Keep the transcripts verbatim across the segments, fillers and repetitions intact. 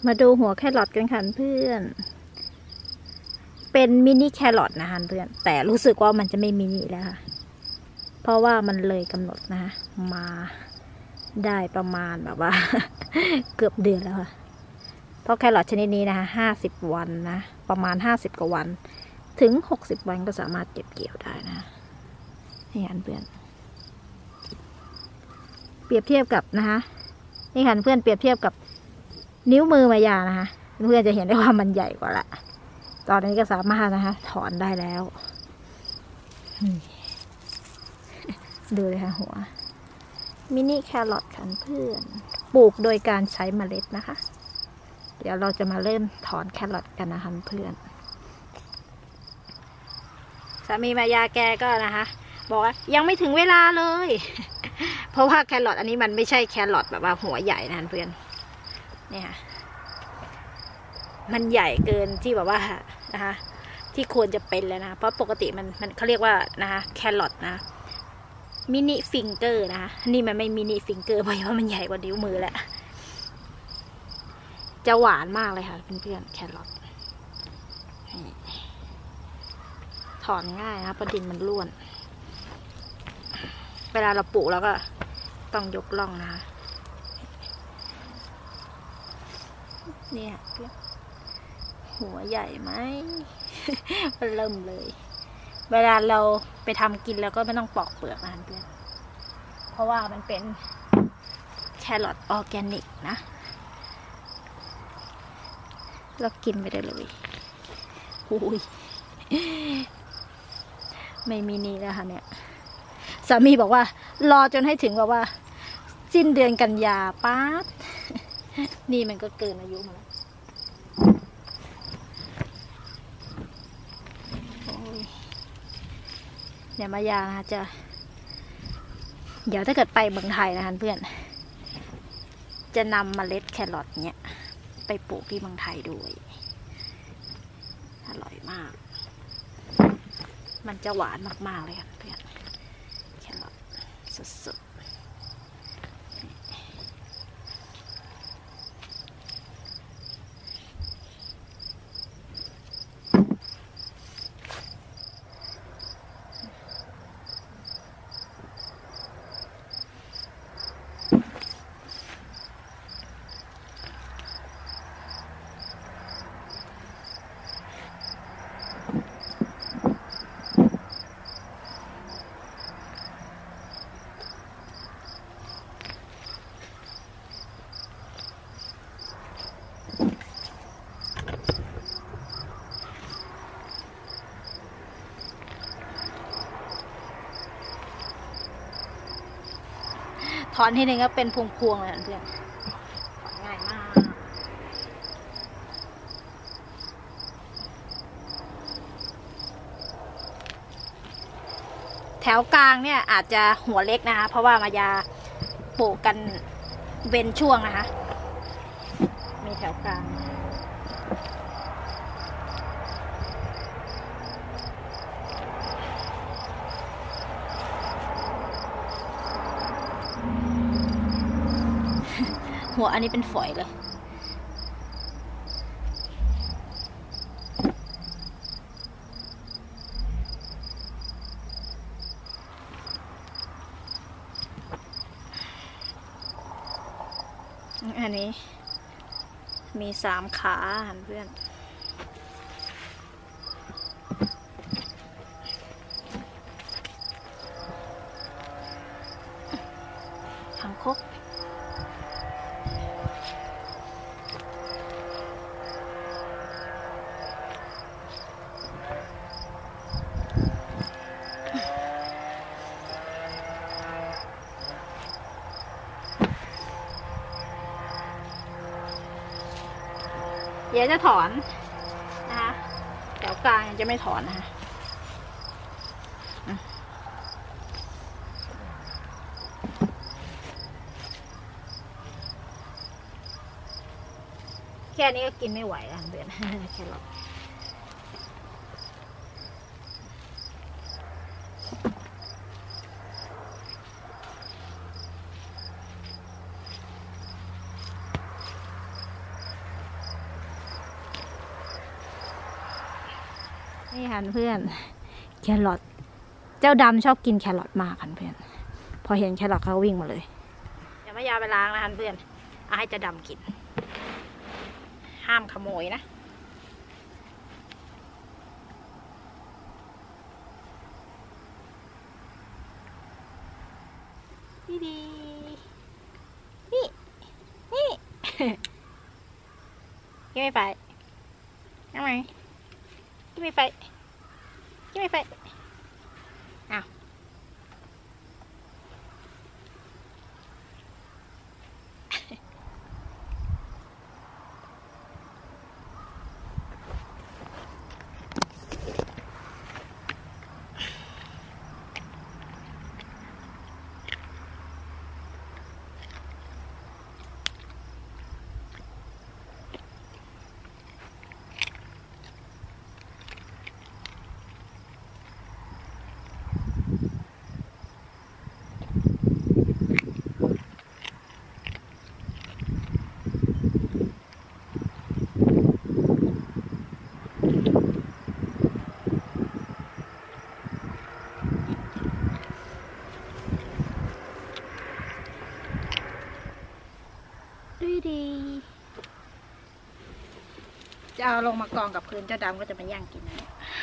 มาดูหัวแครอทกันค่ะเพื่อนเป็นมินิแครอทนะคะเพื่อนแต่รู้สึกว่ามันจะไม่มินิแล้วค่ะเพราะว่ามันเลยกำหนดนะคะมาได้ประมาณแบบว่า เกือบเดือนแล้วค่ะเพราะแครอทชนิดนี้นะคะห้าสิบวันนะประมาณห้าสิบกว่าวันถึงหกสิบวันก็สามารถเก็บเกี่ยวได้นะนี่ค่ะเพื่อนเปรียบเทียบกับนะคะนี่ค่ะเพื่อนเปรียบเทียบกับนิ้วมือมายานะคะเพื่อนจะเห็นได้ว่ามันใหญ่กว่าละตอนนี้ก็สามารถนะคะถอนได้แล้วดูเลยค่ะหัวมินิแครอทค่ะเพื่อนปลูกโดยการใช้เมล็ดนะคะเดี๋ยวเราจะมาเริ่มถอนแครอทกันนะคะเพื่อนสามีมายาแกก็นะคะบอกว่ายังไม่ถึงเวลาเลยเพราะว่าแครอทอันนี้มันไม่ใช่แครอทแบบว่าหัวใหญ่นะเพื่อนเนี่ยมันใหญ่เกินที่แบบว่านะคะที่ควรจะเป็นแล้วนะเพราะปกติมันมันเขาเรียกว่านะคะแครอทนะมินิฟิงเกอร์นะคะนี่มันไม่มินิฟิงเกอร์เพราะว่ามันใหญ่กว่านิ้วมือแล้วจะหวานมากเลยค่ะเพื่อนๆแครอทถอนง่ายนะเพราะดินมันร่วนเวลาเราปลูกแล้วก็ต้องยกล่องนะคะเนี่ยหัวใหญ่ไหม เริ่มเลย เวลาเราไปทำกินแล้วก็ไม่ต้องปอกเปลือกนะเพื่อนเพราะว่ามันเป็นแครอทออร์แกนิกนะเรากินไปได้เลยอุ้ยไม่มีนี่แล้วค่ะเนี่ยสามีบอกว่ารอจนให้ถึงแบบว่าสิ้นเดือนกันยาป๊าบนี่มันก็เกินอายุมาแล้วเดี๋ยวมายานะจะเดี๋ยวถ้าเกิดไปเมืองไทยนะคะเพื่อนจะนำเมล็ดแครอทเนี้ยไปปลูกที่เมืองไทยด้วยอร่อยมากมันจะหวานมากๆเลยค่ะเพื่อนแครอทสดๆถอนที่หนึ่งก็เป็นพวงๆเลยเพื่อนถอนง่ายมากแถวกลางเนี่ยอาจจะหัวเล็กนะคะเพราะว่ามายาปลูกกันเว้นช่วงนะคะมีแถวกลางหัวอันนี้เป็นฝอยเลยอันนี้มีสามขาเพื่อนทางคกเดี๋ยวจะถอนนะคะแถวกลางยังจะไม่ถอนนะคะแค่นี้ก็กินไม่ไหวแล้วเพื่อนแค่หรอก นนี่ค่ะเพื่อนแครอทเจ้าดำชอบกินแครอทมากค่ะเพื่อนพอเห็นแครอทเขาวิ่งมาเลยอย่าไม่ยาไปล้างนะคะเพื่อนเอาให้เจ้าดำกินห้ามขโมยนะดีดีนี่นี่ยังไม่ไปยังไงยังไม่ไปยังไม่ไปอ้าวดีจะเอาลงมากองกับพื้นเจ้าดำก็จะมาย่างกินนะ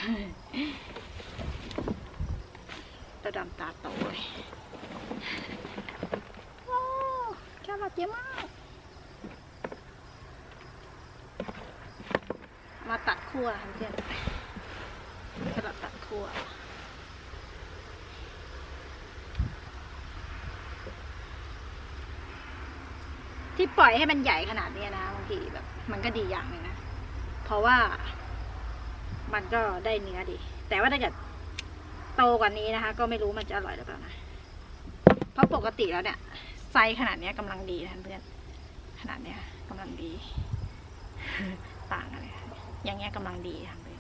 เจ้าดำตาโตเลยโอ้แครอทเยอะมากมาตัดขั้วเพื่อนแครอทตัดขั้วที่ปล่อยให้มันใหญ่ขนาดนี้นะบางทีแบบมันก็ดีอย่างหนึ่งนะเพราะว่ามันก็ได้เนื้อดีแต่ว่าถ้าเกิดโตกว่านี้นะคะก็ไม่รู้มันจะอร่อยหรือเปล่านะเพราะปกติแล้วเนี่ยไซส์ขนาดนี้กำลังดีนะเพื่อนขนาดเนี้ยกำลังดีต่างอะไรอย่างเงี้ยกำลังดีค่ะเพื่อน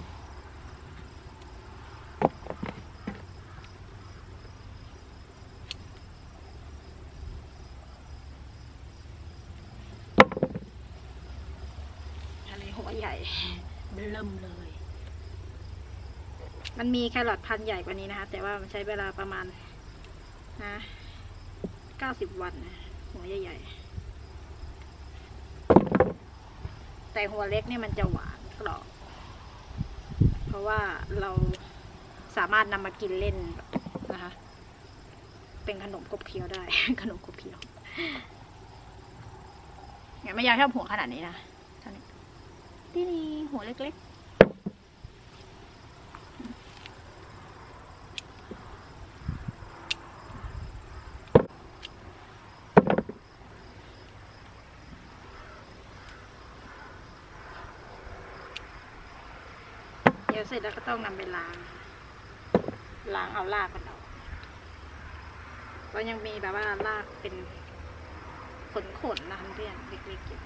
หัวใหญ่เริ่มเลยมันมีแครอทพันธุ์ใหญ่กว่านี้นะคะแต่ว่ามันใช้เวลาประมาณนะเก้าสิบวันนะหัวใหญ่ๆแต่หัวเล็กนี่มันจะหวานกรอบเพราะว่าเราสามารถนำมากินเล่นนะคะเป็นขนมกบเคี้ยวได้ ขนมกบเคี้ยวเนี่ยไม่อยากชอบหัวขนาดนี้นะที่นี่หัวเล็กๆเดี๋ยวเสร็จแล้วก็ต้องนำไปล้างล้างเอารากมันออกก็ยังมีแบบว่ารากเป็นขนๆนะคะเพื่อนเล็กๆอยู่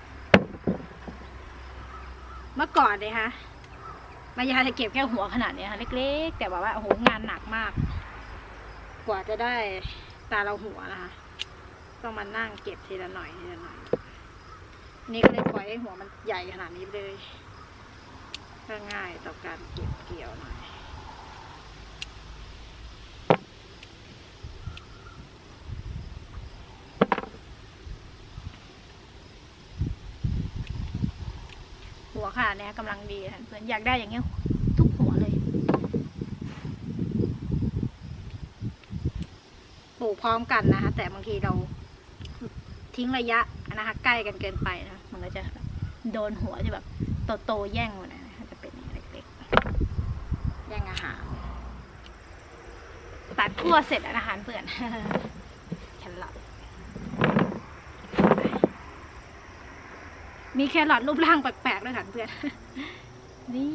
เมื่อก่อนเลยค่ะมายาจะเก็บแค่หัวขนาดนี้ค่ะเล็กๆแต่แบบว่าโอ้โหงานหนักมากกว่าจะได้ตาเราหัวนะคะต้องมานั่งเก็บทีละหน่อยทีละหน่อยนี่ก็เลยปล่อยให้หัวมันใหญ่ขนาดนี้เลยก็ง่ายต่อการเก็บเกี่ยวหน่อยหัวค่ะเนี่ยกำลังดีค่ะเพื่อนอยากได้อย่างเงี้ยทุกหัวเลยปลูกพร้อมกันนะคะแต่บางทีเราทิ้งระยะนะคะใกล้กันเกินไปนะมันก็จะโดนหัวที่แบบโตๆแย่งหมดนะจะเป็นเล็กๆแย่งอาหารตัดขั้วเสร็จแล้วอาหารเพื่อนแครอทมีแครอทรูปร่างแปลกๆด้วยค่ะเพื่อนนี่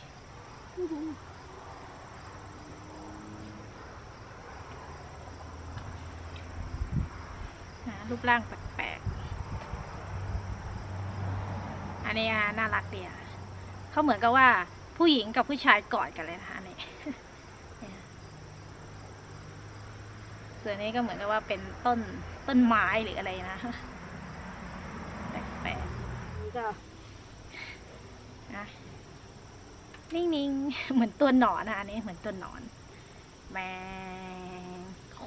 รูปร่างแปลกๆอันนี้น่ารักดีอ่ะเขาเหมือนกับว่าผู้หญิงกับผู้ชายกอดกันเลยนะคะนี่ส่วนนี้ก็เหมือนกับว่าเป็นต้นต้นไม้หรืออะไรนะแปลกๆนี่ก็นะนิ่งๆเหมือนตัวหนอนนะอันนี้เหมือนตัวหนอนแมง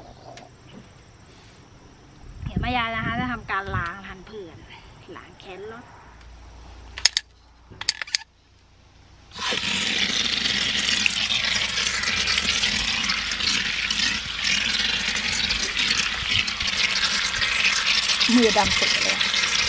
เห็นไหมยายนะคะจะทำการล้างทันเพื่อนล้างแครอทมือดำสุดเลย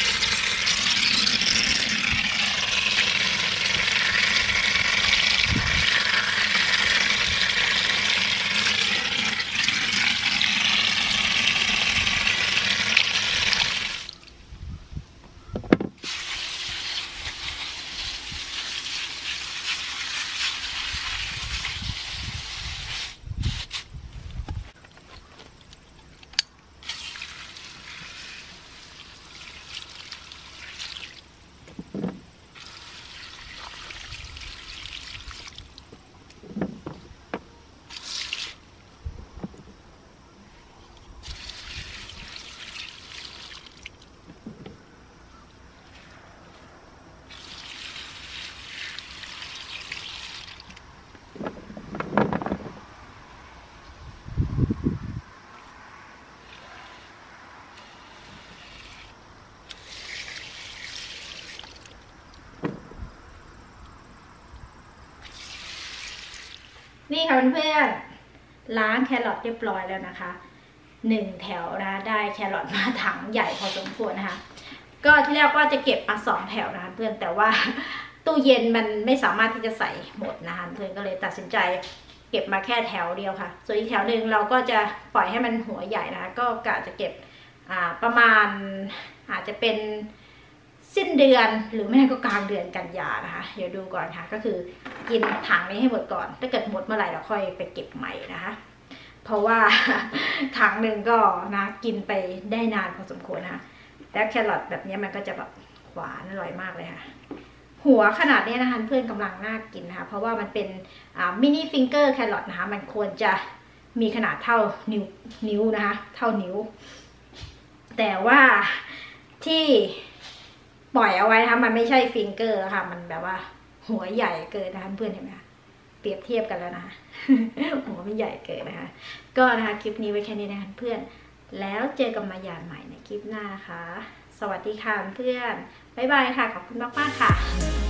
นี่ค่ะเพื่อนๆล้างแครอทเรียบร้อยแล้วนะคะหนึ่งแถวนะได้แครอทมาถังใหญ่พอสมควรนะคะก็ที่แรกว่าจะเก็บมาสองแถวนะคะเพื่อนแต่ว่าตู้เย็นมันไม่สามารถที่จะใส่หมดนะคะเพื่อนก็เลยตัดสินใจเก็บมาแค่แถวเดียวค่ะส่วนอีกแถวหนึ่งเราก็จะปล่อยให้มันหัวใหญ่นะคะก็กะจะเก็บอ่าประมาณอาจจะเป็นสิ้นเดือนหรือไม่ก็กลางเดือนกันยานะคะเดี๋ยวดูก่อนค่ะก็คือกินถังนี้ให้หมดก่อนถ้าเกิดหมดเมื่อไหร่เราค่อยไปเก็บใหม่นะคะเพราะว่าถังหนึ่งก็นะกินไปได้นานพอสมควรนะคะแล้วแครอทแบบนี้มันก็จะแบบหวานอร่อยมากเลยค่ะหัวขนาดนี้นะคะเพื่อนกำลังน่ากินนะคะเพราะว่ามันเป็นมินิฟิงเกอร์แครอทนะคะมันควรจะมีขนาดเท่านิ้วนิ้วนะคะเท่านิ้วแต่ว่าที่ปล่อยเอาไว้นะคะมันไม่ใช่ฟิงเกอร์ค่ะมันแบบว่าหัวใหญ่เกินนะคะเพื่อนเห็นไหมคะเปรียบเทียบกันแล้วนะคะหัวมันใหญ่เกินนะคะก็นะคะคลิปนี้ไว้แค่นี้นะคะเพื่อนแล้วเจอกันมายามใหม่ในคลิปหน้านะคะสวัสดีค่ะเพื่อนบ๊ายบายค่ะขอบคุณมากๆค่ะ